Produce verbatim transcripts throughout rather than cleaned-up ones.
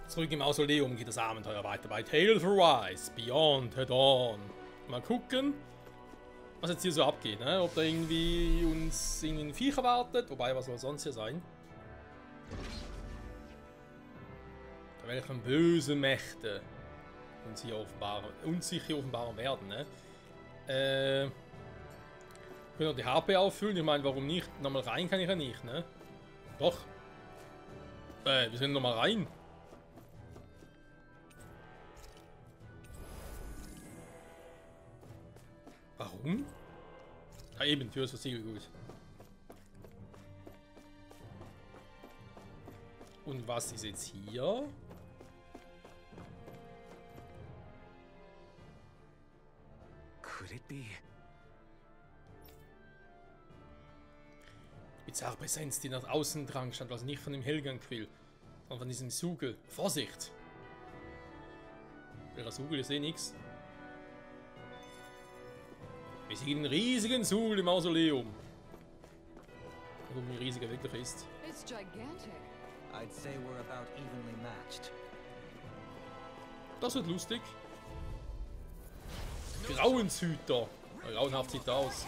Zurück im Mausoleum geht das Abenteuer weiter bei Tale of Arise, Beyond the Dawn. Mal gucken, was jetzt hier so abgeht, ne? Ob da irgendwie uns irgendwie ein Viech erwartet, wobei, was soll sonst hier sein? Da welchen böse Mächte uns hier offenbaren, uns sich hier offenbaren werden, ne? Äh, können wir die H P auffüllen? Ich meine, warum nicht? Nochmal rein kann ich ja nicht, ne? Doch. Äh, wir sind nochmal rein. Warum? Ah, eben, Tür ist versiegelt, gut. Und was ist jetzt hier? Could it be? Bizarre Präsenz, die nach außen drang, stand also nicht von dem Hellgang-Quill, sondern von diesem Sugel. Vorsicht! Welcher Sugel? Ich sehe nichts. Wir sehen einen riesigen Sugel im Mausoleum. Und wie riesig er wirklich ist. It's gigantic. I'd say we're about evenly matched. Das wird lustig. Grauenshüter. Grauenhaft sieht er aus.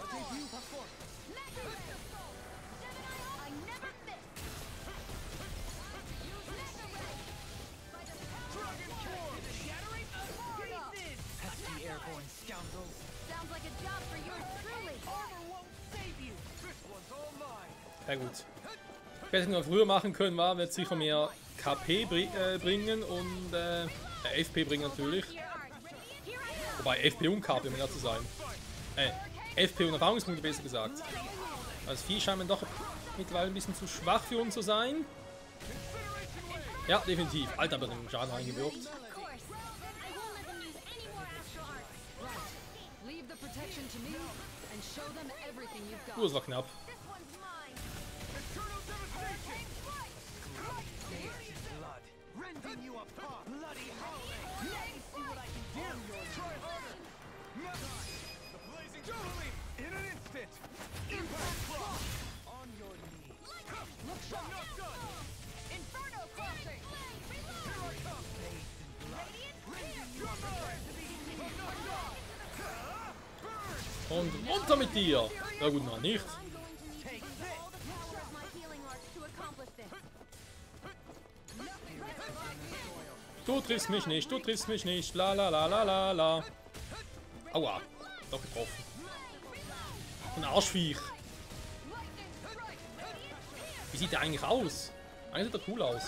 Pesky airborne scoundrels. Sounds like a job for yours truly. Armor won't save you. This one's all mine. Ja gut. Was wir früher machen können, war, wird sicher mehr K P bri äh, bringen und äh, F P bringen natürlich. Wobei F P und K P, um ehrlich zu sein. Äh, F P und Erfahrungspunkte besser gesagt. Das Vieh scheint mir doch mittlerweile ein bisschen zu schwach für uns zu sein. Ja, definitiv. Alter, hat er den Schaden reingewirkt. Leave the protection to me and show them everything you've got. Uh, das war knapp. Blood. Rending you apart. Bloody howling. Let me see what I can do. Try harder. The blazing jubilee. In an instant. Impact block. On your knees. Look sharp. Not done. Inferno crossing. Here I come. Bathed in blood. Rending you apart. I'm not done. Burn. Und runter mit dir! Ja gut, na nicht. Take this. Du triffst mich nicht, du triffst mich nicht. La la la la la la. Aua. Doch getroffen. Ein Arschviech. Wie sieht der eigentlich aus? Eigentlich sieht er cool aus.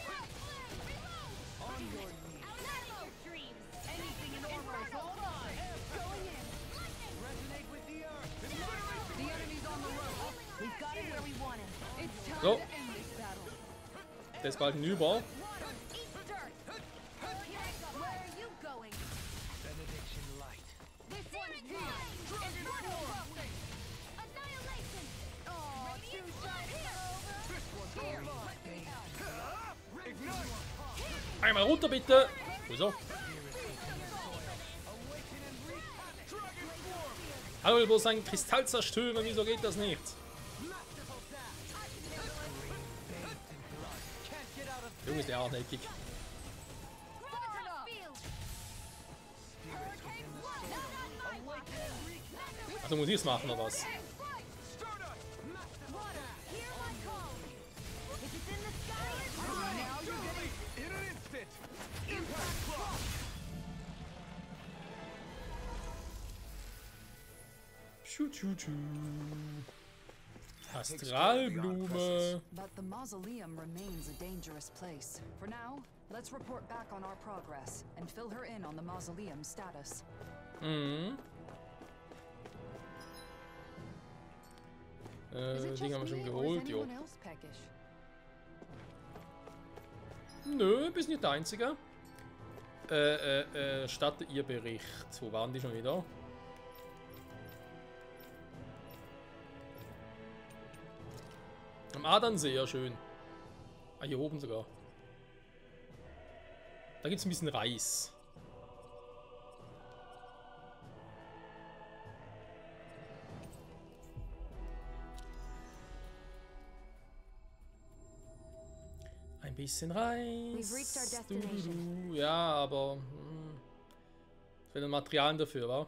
So. Der ist bald hinüber. Benediction light. Einmal runter bitte. Wieso? Hallo, ich will sein Kristall zerstören. Wieso geht das nicht? Junge, ist der hartnäckig. Also muss ich es machen oder was? Tschu, tschu, tschu. Astralblume. But the mausoleum remains a dangerous place. For now, let's report back on our progress and fill her in on the mausoleum status. Mhm. Äh, Ding haben wir schon geholt, jo. Nö, bist nicht der Einzige. Äh, äh, äh, statte ihr Bericht. Wo waren die schon wieder? Am Adernsee, ja schön. Ah, hier oben sogar. Da gibt es ein bisschen Reis. Ein bisschen Reis. Du, du, du. Ja, aber... Hm, es fehlen Materialien dafür, wa?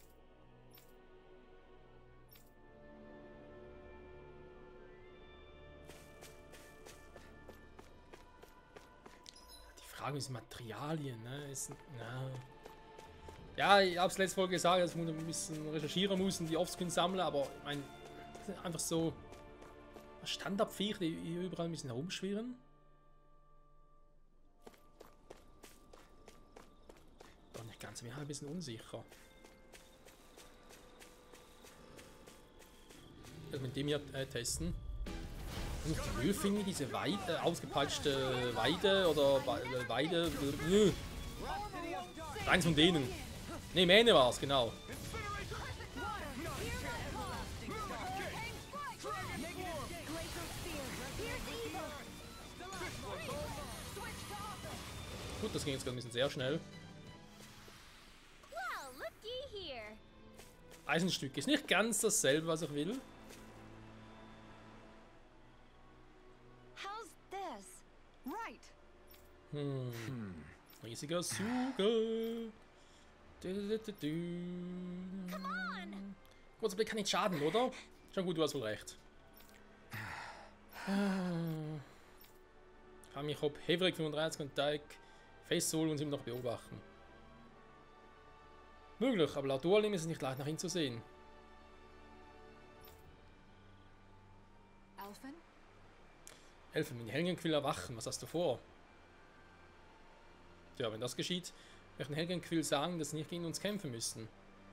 Die Frage ist Materialien, ne? Ist, na. Ja, ich hab's letzte Folge gesagt, dass ich ein bisschen recherchieren muss und die Offscreen sammeln, aber ich meine, das sind einfach so Standardviecher, die hier überall ein bisschen herumschwirren. Doch nicht ganz, mir halt ein bisschen unsicher. Ich mit dem hier äh, testen. Und die Müllfinger, diese Weide, äh, ausgepeitschte Weide oder Weide. Weide äh, eins von denen. Ne, Mähne war es, genau. Gut, das ging jetzt gerade ein bisschen sehr schnell. Eisenstück ist nicht ganz dasselbe, was ich will. Hm. Riesiger Suge. Kurzer Blick kann nicht schaden, oder? Schon gut, du hast wohl recht. Ich kann mich ob Heverik fünfunddreißig und Teig festholen und sie noch beobachten. Möglich, aber laut Dualim ist es nicht leicht nach ihm zu sehen. Elfen? Elfen, wenn die Helgenquill erwachen, was hast du vor? Tja, wenn das geschieht, möchten Helgenquill sagen, dass sie nicht gegen uns kämpfen müssten.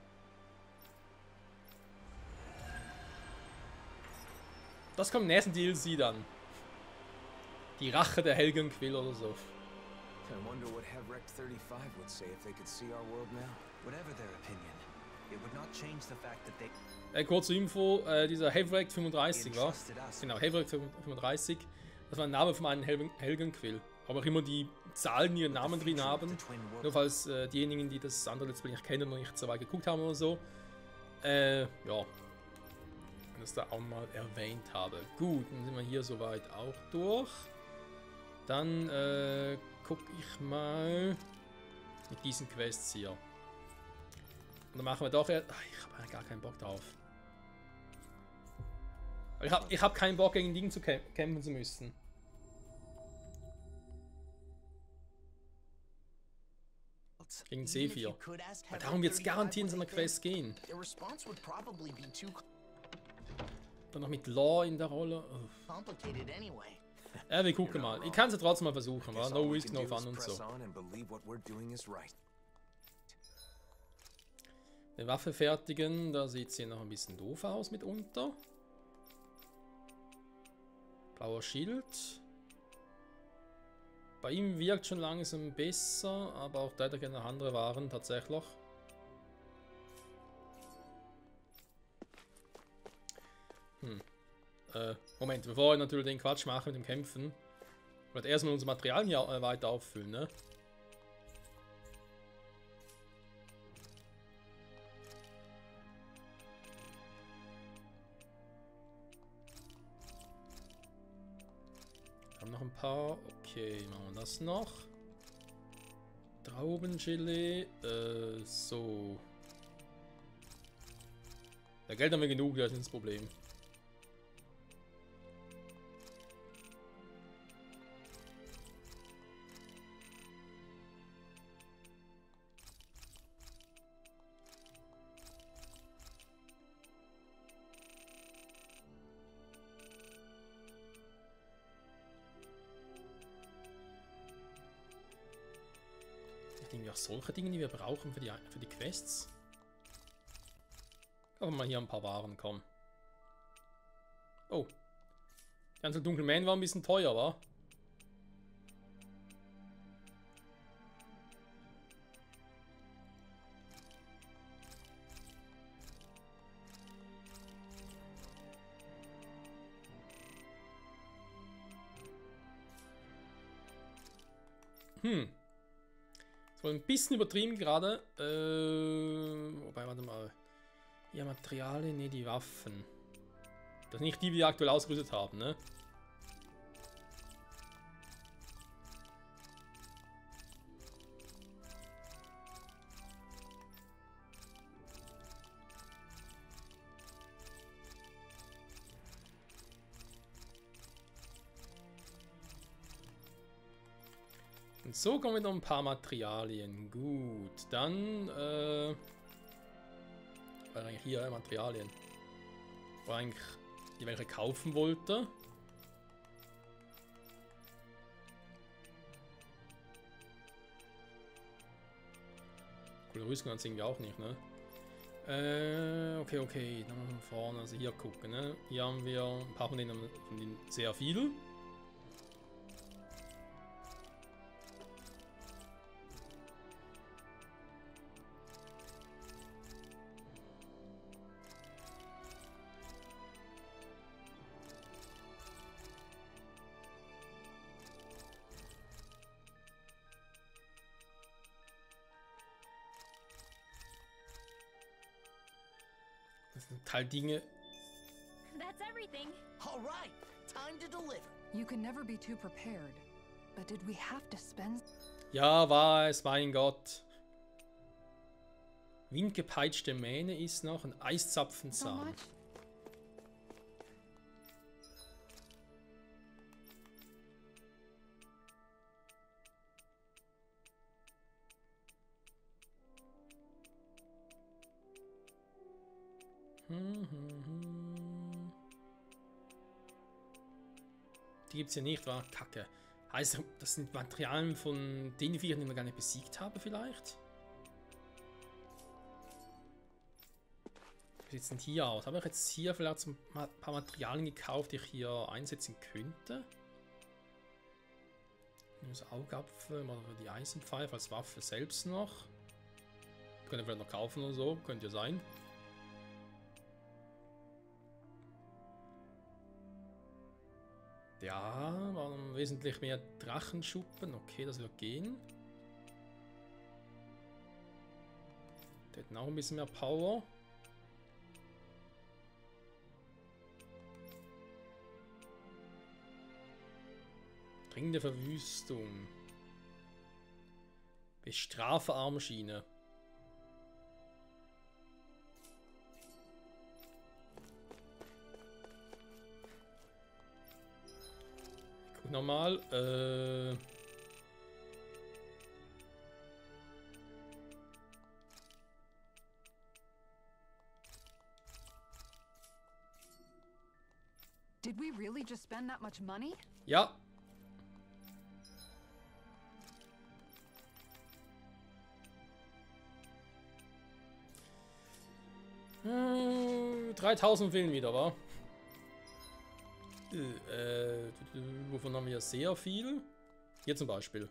Das kommt im nächsten D L C dann. Die Rache der Helgenquill oder so. I wonder what Hevrek thirty-five would say if they could see our world now. Whatever their opinion, it would not change the fact that they Äh, kurze Info, äh, dieser Hevrek fünfunddreißig war. Genau, Hevrek fünfunddreißig. Das war ein Name von einem Hel Helgenquill. Aber auch immer die Zahlen ihren Namen drin haben. Nur falls äh, diejenigen, die das andere Let's Play nicht kennen und nicht so weit geguckt haben oder so. Äh, ja. Und das da auch mal erwähnt habe. Gut, dann sind wir hier soweit auch durch. Dann äh, gucke ich mal mit diesen Quests hier. Und dann machen wir doch... Ach, ich habe gar keinen Bock drauf. Ich habe ich hab keinen Bock, gegen Dinge zu kämp kämpfen zu müssen. Gegen C vier. Weil darum wird es garantiert in so einer Quest gehen. Dann noch mit Law in der Rolle. Oh. Ja, wir gucken mal. Ich kann es ja trotzdem mal versuchen, wa? No risk, no fun und so. Die Waffe fertigen, da sieht es hier noch ein bisschen doof aus mitunter. Blauer Schild. Bei ihm wirkt schon langsam besser, aber auch da hätte ich gerne andere Waren tatsächlich. Hm. Äh, Moment, bevor wir natürlich den Quatsch machen mit dem Kämpfen, wird erstmal unsere Materialien hier äh, weiter auffüllen, ne? Wir haben noch ein paar. Okay, machen wir das noch. Traubengelee. Äh, so. Ja, Geld haben wir genug, das ist nicht das Problem. Irgendwie auch solche Dinge, die wir brauchen für die, für die Quests. Aber mal hier ein paar Waren kommen. Oh. Die ganze Dunkle Man war ein bisschen teuer, wa? Hm. Wohl ein bisschen übertrieben gerade. Äh, wobei, warte mal. Ja, Materialien, ne, die Waffen. Das sind nicht die, die wir aktuell ausgerüstet haben, ne? Und so kommen wieder ein paar Materialien. Gut, dann, äh... war eigentlich hier äh, Materialien. War eigentlich, die welche kaufen wollte. Coole Rüstung hat es irgendwie auch nicht, ne? Äh, okay, okay, dann mal von vorne, also hier gucken, ne? Hier haben wir ein paar von denen, von denen sehr viel. Das sind halt Dinge. That's everything. All right, time to deliver. You can never be too prepared. But did we have to spend... Ja, war es, mein Gott. Windgepeitschte Mähne ist noch ein so Eiszapfensamen. much? Hm, hm, hm. Die gibt's ja nicht, war Kacke. Heißt, das sind Materialien von den Viechern, die wir gar nicht besiegt haben, vielleicht? Wie sieht es denn hier aus? Habe ich jetzt hier vielleicht so ein paar Materialien gekauft, die ich hier einsetzen könnte? Das Augapfel, oder die Eisenpfeife als Waffe selbst noch. Könnt ihr vielleicht noch kaufen oder so, könnte ja sein. Ja, waren wesentlich mehr Drachenschuppen. Okay, das wird gehen. Der hat auch ein bisschen mehr Power. Dringende Verwüstung. Bestrafe Armschiene. Guck nochmal. Äh. Did we really just spend that much money? Ja. Hm, dreitausend fehlen wieder, wa? Äh, wovon haben wir sehr viel? Hier zum Beispiel.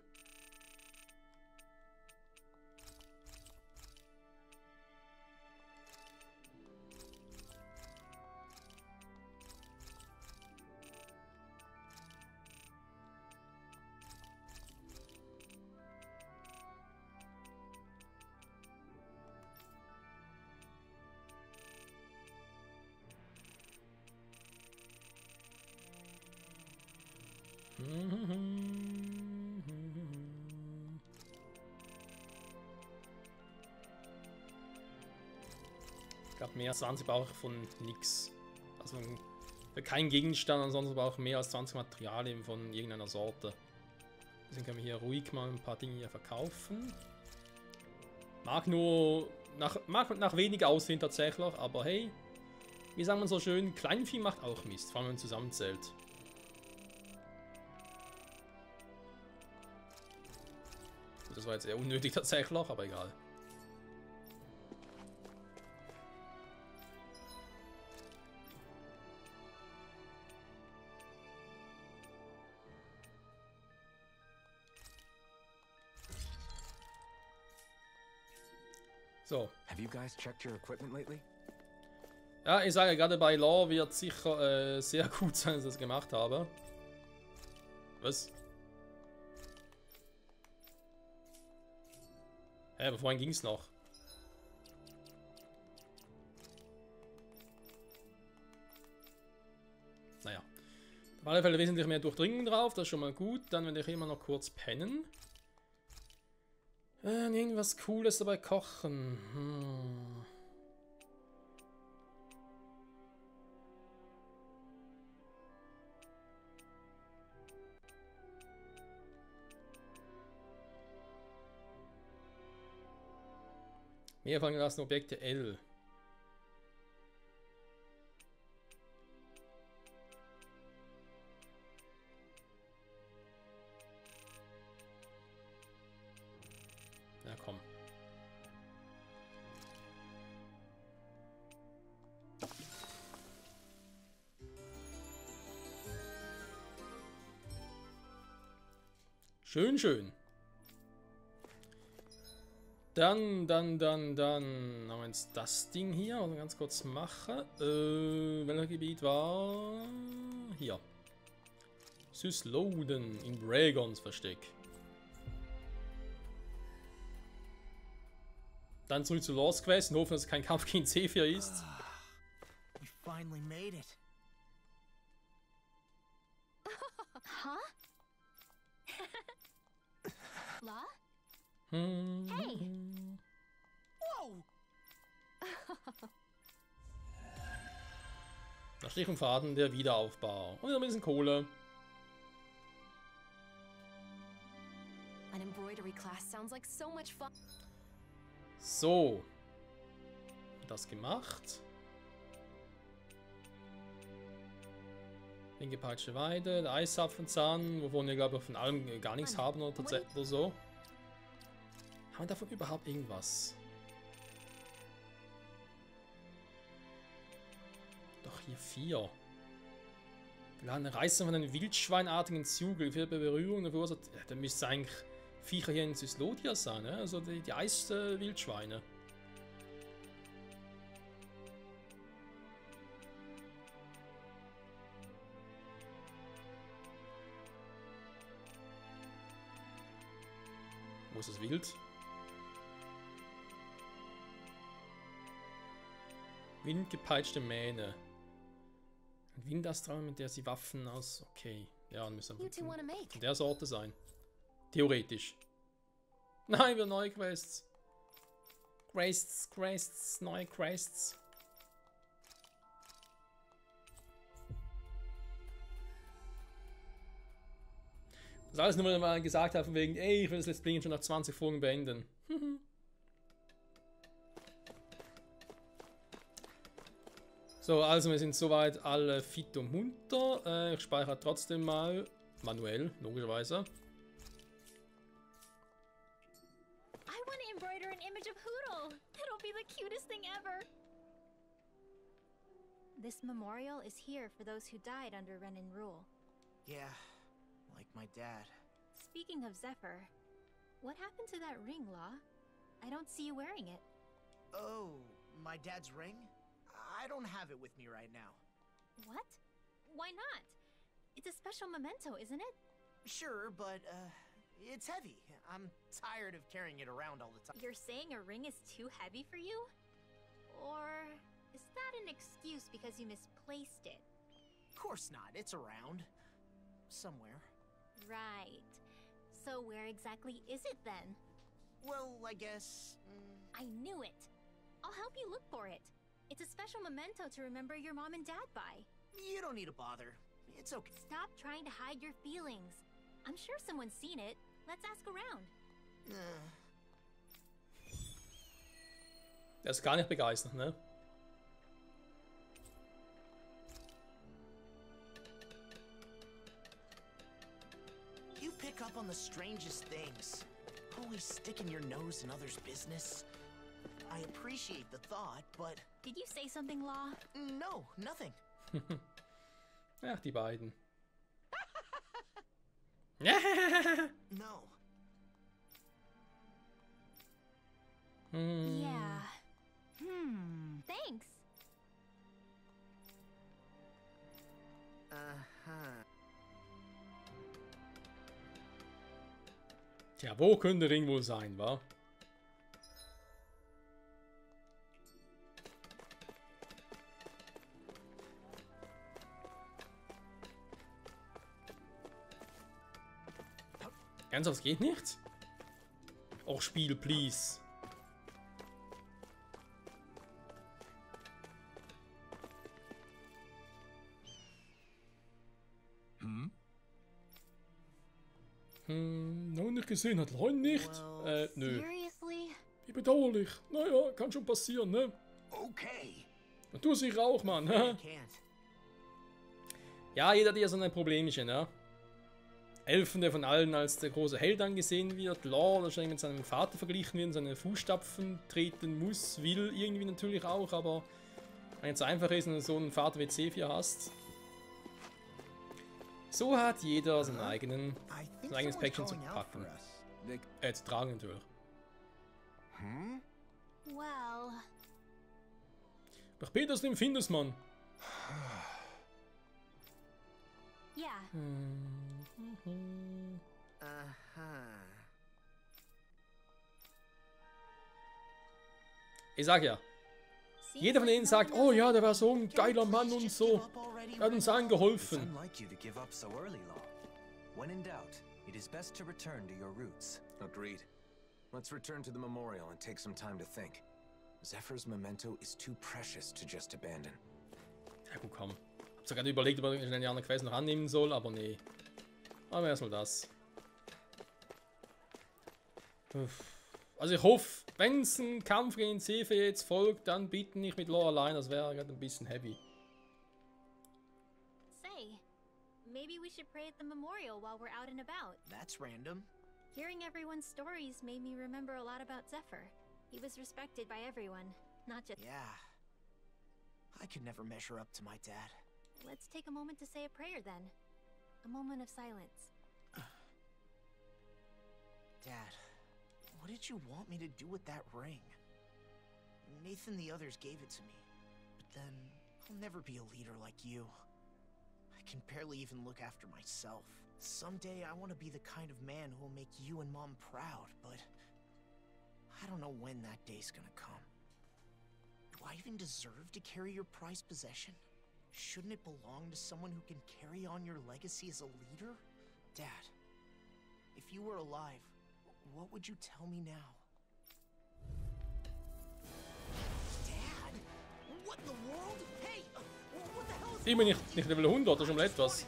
Ich glaube, mehr als zwanzig brauche ich von nix. Also für keinen Gegenstand, ansonsten brauche ich mehr als zwanzig Materialien von irgendeiner Sorte. Deswegen können wir hier ruhig mal ein paar Dinge hier verkaufen. Mag nur nach, mag nach wenig aussehen tatsächlich, aber hey, wie sagt man so schön, Kleinvieh macht auch Mist, vor allem wenn man zusammenzählt. Das war jetzt eher unnötig tatsächlich, aber egal. So. Have you guys checked your equipment lately? Ja, ich sage gerade bei Law wird sicher äh, sehr gut sein, dass ich das gemacht habe. Was? Hä, aber vorhin ging es noch. Naja. Auf alle Fälle wesentlich mehr Durchdringung drauf, das ist schon mal gut. Dann werde ich immer noch kurz pennen. Äh, irgendwas Cooles dabei kochen. Hm. Mehr fallen gelassene Objekte L. Ja, komm. Schön, schön. Dann, dann, dann, dann haben wir jetzt das Ding hier. Also ganz kurz machen. Äh, welches Gebiet war? Hier. Süßloden in Dragons Versteck. Dann zurück zu Lost Quest und hoffen, dass es kein Kampf gegen C vier ist. We finally made it. Huh? La? Hm. Hey! Whoa! Der Strich und Faden, der Wiederaufbau. Und ein bisschen Kohle. An embroidery class sounds like so much fun. So. Das gemacht. Hingepeitschte Weide, der Eiszapfenzahn, wovon wir glaube ich von allem gar nichts haben oder, oder so. Haben wir davon überhaupt irgendwas? Doch hier vier. Geladene Reißen von einem wildschweinartigen Zugel für Berührung verursacht. Ja, da müsste eigentlich Viecher hier in Syslodia sein, ne? Also die, die Eiswildschweine. Äh, Wo ist das Wild? Windgepeitschte Mähne. Ein Windastral, mit der sie Waffen aus... Okay. Ja, dann müssen wir von der Sorte sein. Theoretisch. Nein, wir neue Quests. Quests, Quests, neue Quests. Das alles nur, weil man gesagt hat, von wegen, ey, ich will das Let's Play schon nach zwanzig Folgen beenden. So, also wir sind soweit alle fit und munter. Äh, ich speichere trotzdem mal manuell, logischerweise. I want to embroider an image of Hootle. It'll be the cutest thing ever. This memorial is here for those who died under Renin rule. Yeah, like my dad. Speaking of Zephyr, what happened to that ring, Law? I don't see you wearing it. Oh, my dad's ring? I don't have it with me right now. What? Why not? It's a special memento, isn't it? Sure, but, uh, it's heavy. I'm tired of carrying it around all the time. You're saying a ring is too heavy for you? Or is that an excuse because you misplaced it? Of course not. It's around. Somewhere. Right. So where exactly is it then? Well, I guess... Mm, I knew it! I'll help you look for it. It's a special memento to remember your mom and dad by. you don't need to bother. It's okay. Stop trying to hide your feelings. I'm sure someone's seen it. Let's ask around. Uh, Er ist gar nicht begeistert, ne? you pick up on the strangest things. Always sticking your nose in others' business. I appreciate the thought, but... Did you say something, Law? No, nothing. Ach, die beiden. No. Hm. Yeah. Hmm. Thanks. Uh-huh. Tja, wo könnte der Ring wohl sein, wa? Ernsthaft, es geht nicht? Och, Spiel, please. Hm? Hm, noch nicht gesehen hat, Leute nicht. Well, Äh, nö. Seriously? Wie bedauerlich. Naja, kann schon passieren, ne? Okay. Und du sicher auch, Mann. I Ne? can't. Ja, jeder hat ja so ein Problemchen, ne? Elfen, der von allen als der große Held angesehen wird, Law wahrscheinlich mit seinem Vater verglichen wird, in seine Fußstapfen treten muss, will irgendwie natürlich auch, aber wenn es so einfach ist und so einen Vater wie Zephyr hast, so hat jeder seinen eigenen, I think sein eigenes someone's Päckchen zu calling out packen. for us. They... Äh, zu tragen natürlich. Hmm? Well, Nach Peters dem Findesmann. yeah. Uh-huh. Ich sag ja, Seems jeder von like denen no sagt, one oh knows ja, der war so ein geiler Mann und so. Er hat uns allen It's geholfen. unlike you to give up so early, Law. When in doubt, it is best to return to your roots. Agreed. Let's return to the memorial and take some time to think. Zephyr's memento is too precious to just abandon. Ja gut, komm. Ich hab gerade überlegt, ob ich den anderen Quest noch annehmen soll, aber nee. Aber erstmal das. Uff. Also ich hoffe, wenn es ein Kampf gegen Zephyr jetzt folgt, dann bitte nicht mit Law allein, das wäre gerade ein bisschen heavy. Say, maybe we should pray at the memorial while we're out and about. That's random. Hearing everyone's stories made me remember a lot about Zephyr. He was respected by everyone, not just... Yeah. I could never measure up to my dad. Let's take a moment to say a prayer then. A moment of silence. Dad, what did you want me to do with that ring? Nathan and the others gave it to me. But then, I'll never be a leader like you. I can barely even look after myself. Someday I want to be the kind of man who will make you and Mom proud, but I don't know when that day's gonna come. Do I even deserve to carry your prized possession? Shouldn't it belong to someone who can carry on your legacy as a leader? Dad, if you were alive, what would you tell me now? Dad? What in the world? Hey, uh, what the hell is Immer nicht, nicht Level hundert, das ist schon mal etwas.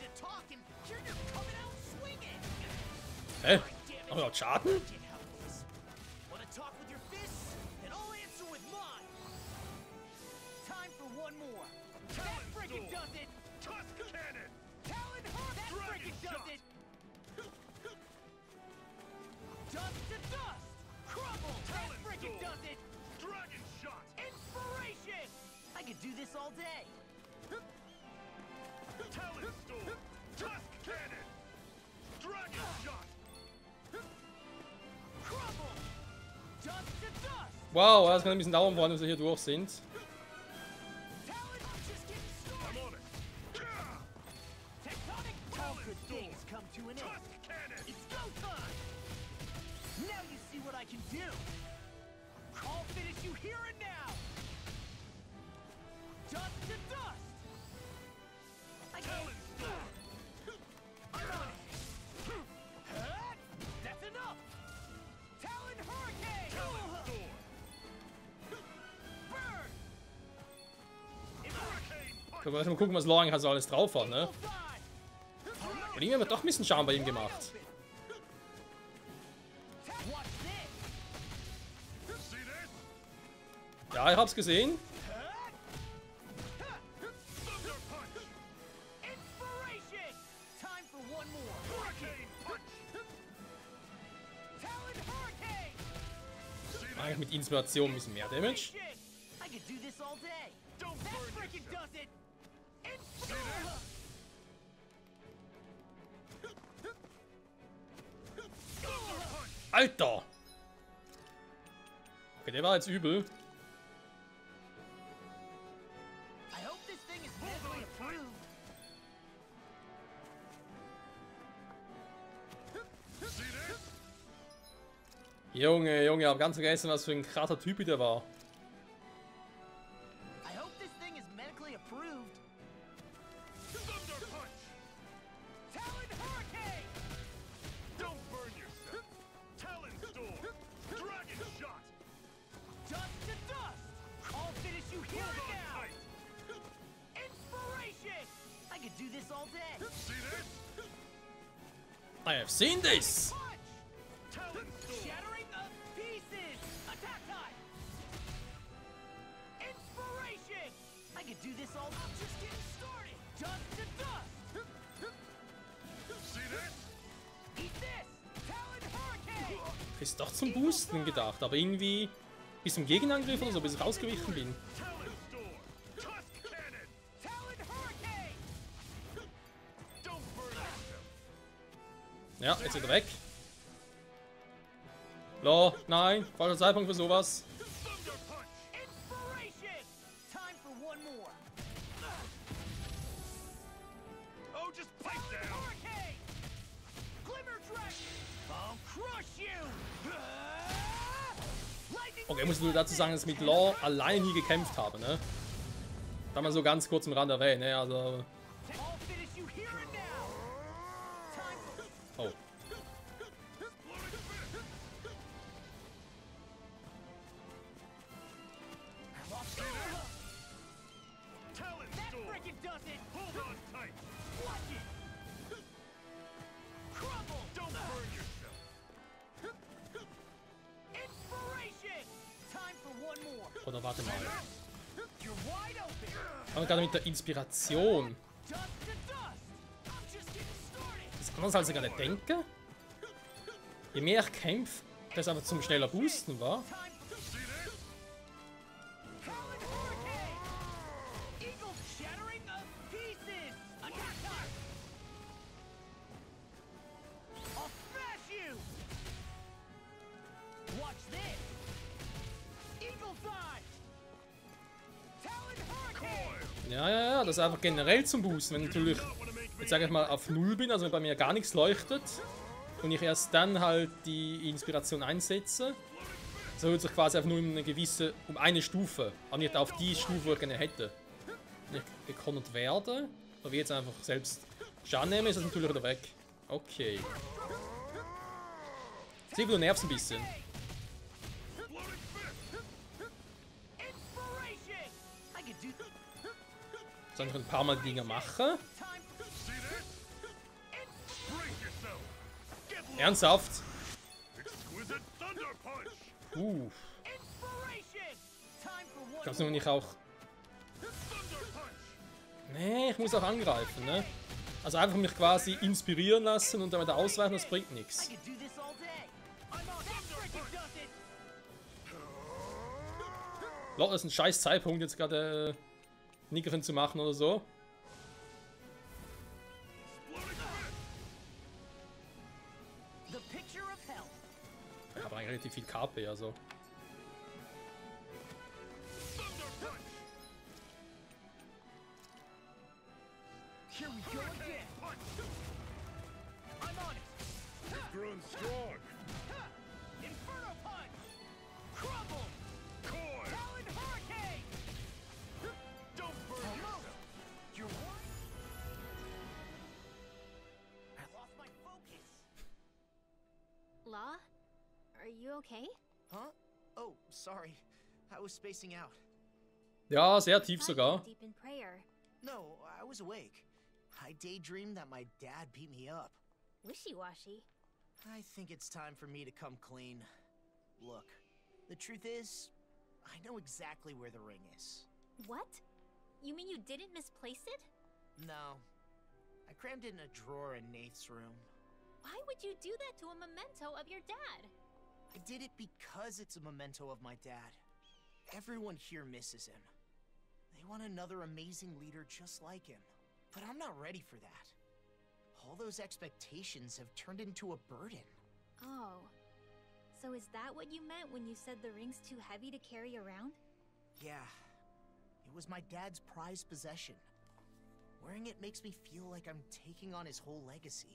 Hä? Oh, er hat Schaden? Want to talk with your fists? Then I'll answer with mine. Time for one more. That frickin' does it. Tusk Cannon. Talon Hawk. That frickin' does it. Dust to dust. Crumble. That frickin' does it. Dragon Shot. Inspiration. I could do this all day. Talon Storm. Tusk Cannon. Dragon Shot. Crumble. Dust to dust. Wow, das kann ein bisschen dauern, wann wir hier durch sind. Talon just getting started. I'm on it. Tectonic all good things come to an end. It's go time. Now you see what I can do. I'll finish you here and now. Dust to dust. I got it. I'm on it. Huh? That's enough. Talon Hurricane. Talon Storm. Burn. Hurricane punch. Können wir erstmal gucken, was Loring halt so alles drauf hat, ne? Und irgendwie haben wir doch ein bisschen Schaden bei ihm gemacht. Watch this. Ja, ich hab's gesehen. Inspiration! Time for one more. Hurricane punch. Talon Hurricane. Eigentlich mit Inspiration ein bisschen mehr Damage. I could do this all day. Don't that freaking does it. Inspiration. Alter! Okay, der war jetzt übel. I hope this thing is medically approved. Junge, Junge, ich hab ganz vergessen, was für ein krasser Typ der war. I hope this thing is medically approved. Thunder punch. Talon Hurricane. Don't burn yourself. Talon Storm. Dragon Shot. Dust to dust. I'll finish you here and now. Inspiration. I could do this all day. See this? I have seen this! Punch. Talon Storm. Shattering of pieces. Attack time. could do this all. I'm just getting started. Dust to dust. See that? Eat this. Talon Hurricane. Ist doch zum Boosten gedacht, aber irgendwie bis zum Gegenangriff oder so, bis ich ausgewichen bin. Talon Storm. Tusk Cannon. Talon Hurricane. Don't burn yourself. Ja, jetzt ist er weg. Lo, nein, falscher Zeitpunkt für sowas. Thunder Punch. Inspiration. Time for one more. Oh, just pipe down. Hurricane. Glimmer Dragon. I'll crush you. Lightning. Okay, ich muss nur dazu sagen, dass ich mit Law alleine nie gekämpft habe, ne? Da mal so ganz kurz im Rand erwähnen, ne? Also. I'll finish you here and now. Time for Oh. Talon Storm. That frickin' does it. Hold on tight. Watch it. Crumble. Don't burn yourself. Inspiration. Time for one more. Oder warte mal. You're wide open. Aber gerade mit der Inspiration. Dust to dust. I'm just getting started. Das ist anders als ich gerade denke. Je mehr ich kämpfe, desto einfach zum schneller Boosten war. Time for Talon Hurricane. Eagle shattering of pieces. Attack time. I'll smash you. Watch this. Eagle Dive. Talon Hurricane. Ja, ja, ja, das ist einfach generell zum Boosten. Wenn natürlich, jetzt sage ich mal, auf null bin, also wenn bei mir gar nichts leuchtet und ich erst dann halt die Inspiration einsetze, so erhöht sich quasi einfach nur um eine gewisse, um eine Stufe, aber nicht auf die Stufe, die ich gerne hätte. Wenn ich gekontert werde, oder wie jetzt einfach selbst Schaden nehme, ist das natürlich wieder weg. Okay. Sieh, du nervst ein bisschen. Inspiration. I could do Soll ich ein paar Mal Dinge machen? time. See that? Brace yourself. Get low. Ernsthaft? Exquisite Thunder Punch. Uh, Inspiration. Time for one. glaubst du, wenn ich auch... Thunder Punch. Nee, ich muss auch angreifen, ne? Also einfach mich quasi inspirieren lassen und dann wieder ausweichen, das bringt nichts. I could do this all day. I'm on that frickin' does it. Leute, das ist ein scheiß Zeitpunkt, jetzt gerade äh, Nickerchen zu machen oder so. The picture of health. Ich habe eigentlich relativ viel K P, also. Thunder Punch. Here we go again. I'm on it. You've grown strong. Inferno Punch. Crumble. Core. Talon Hurricane. Don't burn yourself. You're what? I lost my focus. Law? Are you okay? Huh? Oh, sorry. I was spacing out. Ja, sehr tief I thought you sogar. were deep in prayer. No, I was awake. I daydreamed that my dad beat me up. Wishy-washy. I think it's time for me to come clean. Look, the truth is, I know exactly where the ring is. What? You mean you didn't misplace it? No. I crammed it in a drawer in Nath's room. Why would you do that to a memento of your dad? I did it because it's a memento of my dad. Everyone here misses him. They want another amazing leader just like him. But I'm not ready for that. All those expectations have turned into a burden. Oh. So is that what you meant when you said the ring's too heavy to carry around? Yeah. It was my dad's prized possession. Wearing it makes me feel like I'm taking on his whole legacy.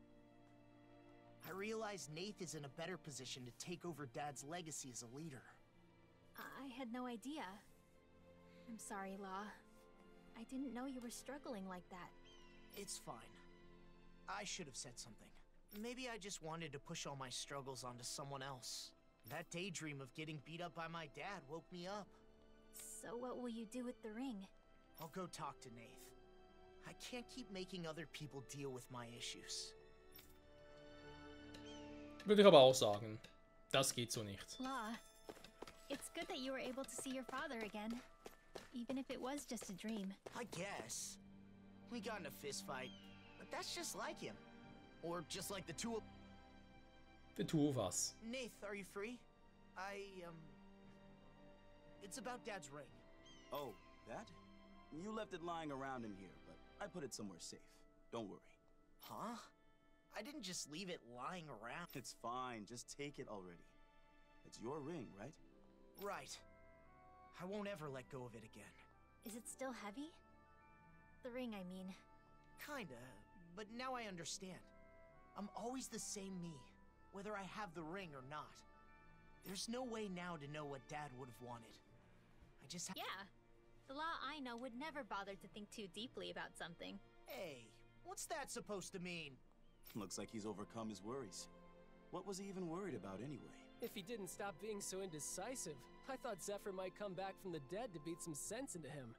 I realize Nath is in a better position to take over Dad's legacy as a leader. I had no idea. I'm sorry, Law. I didn't know you were struggling like that. It's fine. I should have said something. Maybe I just wanted to push all my struggles onto someone else. That daydream of getting beat up by my dad woke me up. So what will you do with the ring? I'll go talk to Nath. I can't keep making other people deal with my issues. Würde ich aber auch sagen. Das geht so nicht. Law, it's good that you were able to see your father again. even if it was just a dream. I guess. We got in a fist fight, but that's just like him. Or just like the two of... The two of us. Nath, are you free? I, um... It's about Dad's ring. Oh, that? You left it lying around in here, but I put it somewhere safe. Don't worry. Huh? I didn't just leave it lying around. It's fine, just take it already. It's your ring, right? Right. I won't ever let go of it again. Is it still heavy? The ring, I mean. Kinda, but now I understand. I'm always the same me, whether I have the ring or not. There's no way now to know what Dad would have wanted. I just ha- Yeah. The law I know would never bother to think too deeply about something. Hey, what's that supposed to mean? Looks like he's overcome his worries. What was he even worried about anyway? If he didn't stop being so indecisive, I thought Zephyr might come back from the dead to beat some sense into him.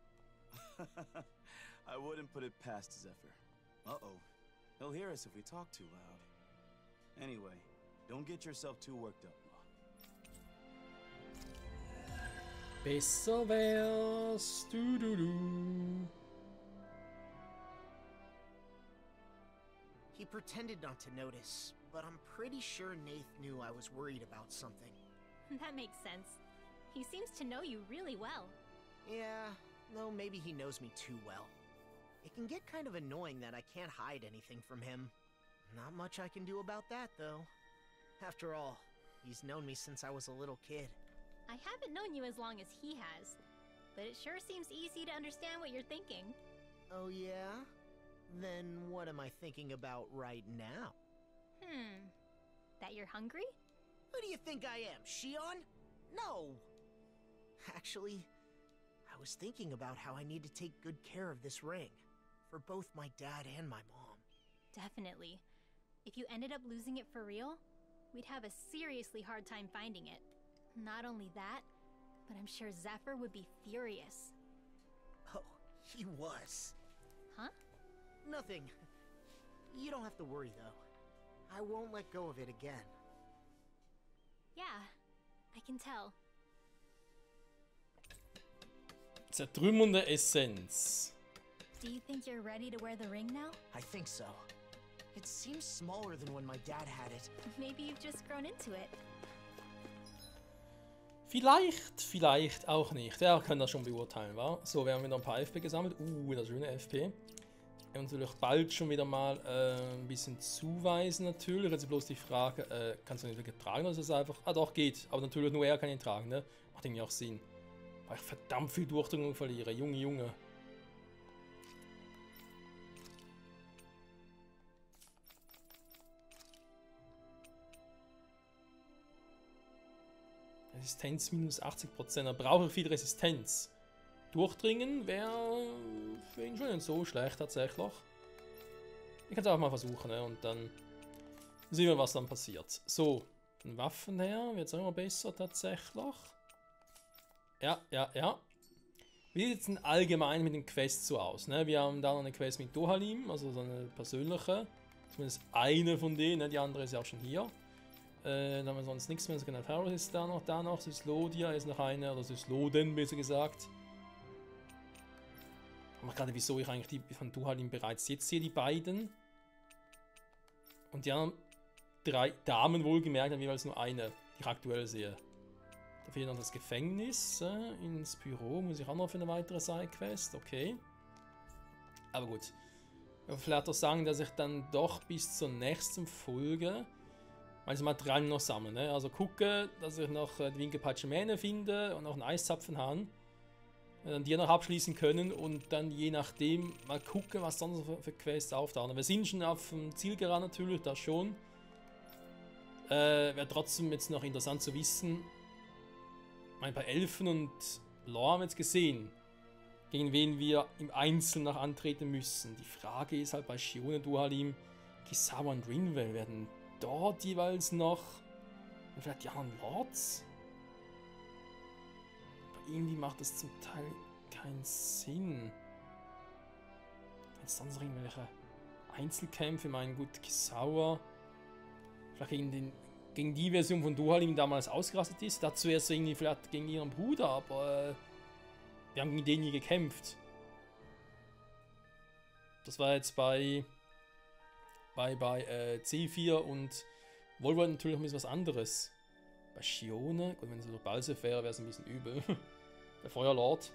I wouldn't put it past Zephyr. Uh-oh. He'll hear us if we talk too loud. Anyway, don't get yourself too worked up, Ma. Besser wär's. Du, du, du. He pretended not to notice, but I'm pretty sure Nath knew I was worried about something. That makes sense. He seems to know you really well. Yeah, though maybe he knows me too well. It can get kind of annoying that I can't hide anything from him. Not much I can do about that, though. After all, he's known me since I was a little kid. I haven't known you as long as he has, but it sure seems easy to understand what you're thinking. Oh yeah? Then what am I thinking about right now? Hmm. That you're hungry? Who do you think I am, Shion? No! Actually, I was thinking about how I need to take good care of this ring. For both my dad and my mom. Definitely. If you ended up losing it for real, we'd have a seriously hard time finding it. Not only that, but I'm sure Zephyr would be furious. Oh, he was. Huh? Nothing. You don't have to worry, though. I won't let go of it again. Yeah, I can tell. Zertrümmernde Essenz. Do you think you're ready to wear the ring now? I think so. It seems smaller than when my dad had it. Maybe you've just grown into it. Vielleicht, vielleicht auch nicht. Er kann das schon beurteilen, wa? So, wir haben wieder ein paar F P gesammelt. Uh, das schöne F P. Wir werden natürlich bald schon wieder mal äh, ein bisschen zuweisen, natürlich. Jetzt bloß die Frage, äh, kannst du ihn wirklich tragen oder ist das einfach... Ah doch, geht. Aber natürlich nur er kann ihn tragen, ne? Macht irgendwie auch Sinn. Weil ich verdammt viel Durchdringung verliere. Junge, Junge. Resistenz minus achtzig Prozent. Da brauche ich viel Resistenz. Durchdringen wäre für ihn schon nicht so schlecht tatsächlich. Ich kann es auch mal versuchen, ne? Und dann sehen wir, was dann passiert. So, von Waffen her wird es immer besser tatsächlich. Ja, ja, ja. Wie sieht es denn allgemein mit den Quests so aus? Ne? Wir haben da noch eine Quest mit Dohalim, also so eine persönliche. Zumindest eine von denen, die andere ist ja auch schon hier. Äh, da haben wir sonst nichts mehr. Second Pharaoh ist da noch, da noch. Syslodia ist noch eine, oder Sysloden besser gesagt. Aber gerade wieso ich eigentlich die von Dohalim bereits jetzt sehe, die beiden. Und die anderen drei Damen wohlgemerkt haben jeweils nur eine, die ich aktuell sehe. Da fehlt noch das Gefängnis. Äh, ins Büro muss ich auch noch für eine weitere Sidequest. Okay. Aber gut. Ich will vielleicht auch sagen, dass ich dann doch bis zur nächsten Folge meine Materialien noch sammeln. Ne? Also gucke, dass ich noch äh, die Winkelpeitsche Mähne finde und noch einen Eiszapfen habe. Dann die noch abschließen können und dann je nachdem mal gucken, was sonst für, für Quests auftauchen. Wir sind schon auf dem Zielgeraden natürlich, das schon. Äh, Wäre trotzdem jetzt noch interessant zu wissen. Ich meine, bei Elfen und Lore haben wir jetzt gesehen, gegen wen wir im Einzelnen noch antreten müssen. Die Frage ist halt bei Shion und Dohalim, Kizawa und Rinwell werden dort jeweils noch, vielleicht die anderen Lords? Aber irgendwie macht das zum Teil keinen Sinn. Jetzt sonst irgendwelche Einzelkämpfe, ich meine, gut, Kizawa, vielleicht gegen, den, gegen die Version von Dohalim damals ausgerastet ist, dazu erst irgendwie vielleicht gegen ihren Bruder, aber äh, Wir haben gegen den nie gekämpft. Das war jetzt bei, bei, bei äh, C vier und Wolverine natürlich ein bisschen was anderes. Bei Shione, gut, wenn es so Balsef wäre, wäre es ein bisschen übel. Der Feuerlord.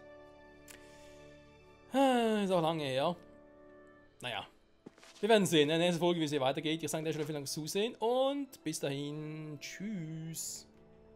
Ist auch lange her. Naja. Wir werden sehen in der nächsten Folge, wie es hier weitergeht. Ich sage dir schon vielen Dank fürs Zusehen und bis dahin. Tschüss.